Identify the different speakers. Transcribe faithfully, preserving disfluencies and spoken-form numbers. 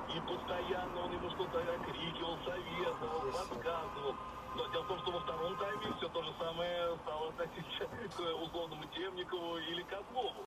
Speaker 1: и постоянно он ему что-то окрикивал, советовал, подсказывал. Но дело в том, что во втором тайме все то же самое стало относиться к условному Темникову или Козлову.